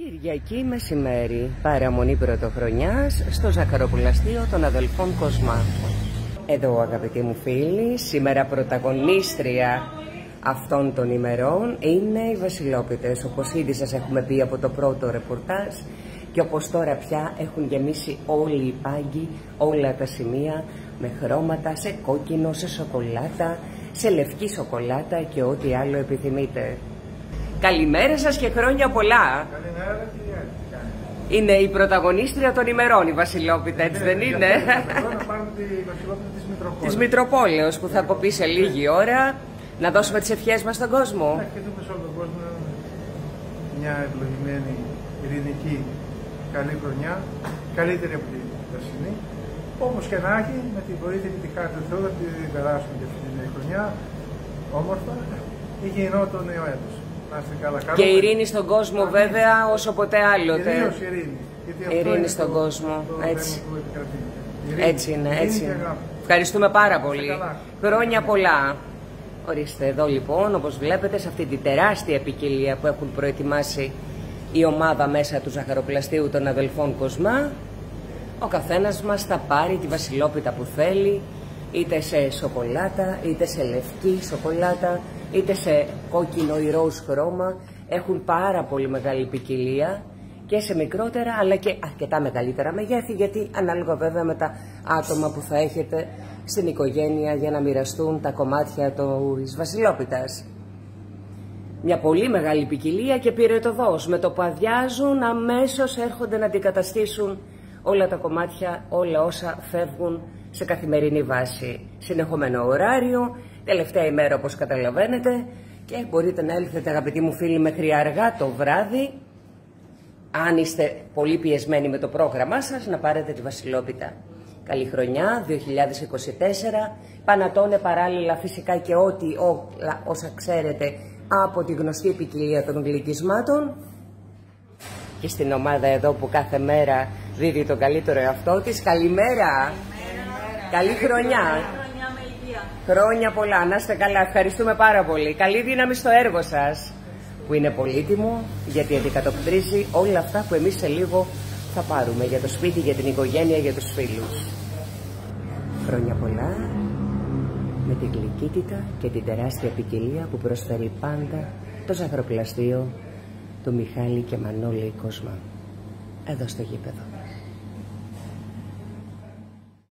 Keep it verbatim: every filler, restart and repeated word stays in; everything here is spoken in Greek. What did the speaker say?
Κυριακή μεσημέρι, παραμονή πρωτοχρονιάς στο ζαχαροπλαστείο των αδελφών Κοσμά. Εδώ, αγαπητοί μου φίλοι, σήμερα πρωταγωνίστρια αυτών των ημερών είναι οι Βασιλόπιτες, όπως ήδη σας έχουμε πει από το πρώτο ρεπορτάζ, και όπως τώρα πια έχουν γεμίσει όλοι οι πάγκοι, όλα τα σημεία με χρώματα, σε κόκκινο, σε σοκολάτα, σε λευκή σοκολάτα και ό,τι άλλο επιθυμείτε. Καλημέρα σας και χρόνια πολλά. Καλημέρα, κυρία. Είναι η πρωταγωνίστρια των ημερών η Βασιλόπιτα, έτσι δεν είναι? Εδώ να πάρουμε τη Βασιλόπιτα της Μητροπόλεως. Της Μητροπόλεως που θα αποπεί σε λίγη ώρα. Να δώσουμε τις ευχές μας στον κόσμο. Να ευχηθούμε σε όλο τον κόσμο μια ευλογημένη, ειρηνική, καλή χρονιά, καλύτερη από την περσινή. Όπως και να έχει, με την βοήθεια και τη χάρη του Θεού θα την περάσουμε και αυτή την χρονιά όμορφα, υγιεινό το νέο έτος. Καλά, και ειρήνη στον κόσμο, καλά, βέβαια, όσο ποτέ άλλοτε. Κυρίως ειρήνη. Ειρήνη στον το, κόσμο. Το έτσι. Ειρήνη. Έτσι είναι, έτσι είναι. Ευχαριστούμε πάρα πολύ. Χρόνια πολλά. Ορίστε εδώ λοιπόν, όπως βλέπετε, σε αυτή τη τεράστια ποικιλία που έχουν προετοιμάσει η ομάδα μέσα του ζαχαροπλαστείου των αδελφών Κοσμά, ο καθένας μας θα πάρει τη Βασιλόπιτα που θέλει, είτε σε σοκολάτα, είτε σε λευκή σοκολάτα, είτε σε κόκκινο ή ροζ χρώμα. Έχουν πάρα πολύ μεγάλη ποικιλία και σε μικρότερα αλλά και αρκετά μεγαλύτερα μεγέθη, γιατί ανάλογα βέβαια με τα άτομα που θα έχετε στην οικογένεια για να μοιραστούν τα κομμάτια της Βασιλόπιτας. Μια πολύ μεγάλη ποικιλία και πυρετοδός. Με το που αδειάζουν αμέσως έρχονται να αντικαταστήσουν όλα τα κομμάτια, όλα όσα φεύγουν σε καθημερινή βάση. Συνεχόμενο ωράριο, τελευταία ημέρα όπως καταλαβαίνετε, και μπορείτε να έλθετε, αγαπητοί μου φίλοι, μέχρι αργά το βράδυ, αν είστε πολύ πιεσμένοι με το πρόγραμμά σας, να πάρετε τη Βασιλόπιτα. Καλή χρονιά δύο χιλιάδες είκοσι τέσσερα, πανατώνε παράλληλα φυσικά και ό,τι ό, όσα ξέρετε από τη γνωστή ποικιλία των γλυκισμάτων, και στην ομάδα εδώ που κάθε μέρα δίδει τον καλύτερο εαυτό της. Καλημέρα! Καλή χρονιά! Χρόνια πολλά, να είστε καλά, ευχαριστούμε πάρα πολύ. Καλή δύναμη στο έργο σας, που είναι πολύτιμο, γιατί αντικατοπτρίζει όλα αυτά που εμείς σε λίγο θα πάρουμε για το σπίτι, για την οικογένεια, για τους φίλους. Χρόνια πολλά, με την γλυκύτητα και την τεράστια ποικιλία που προσφέρει πάντα το ζαχαροπλαστείο του Μιχάλη και Μανώλη Κοσμά, εδώ στο γήπεδο.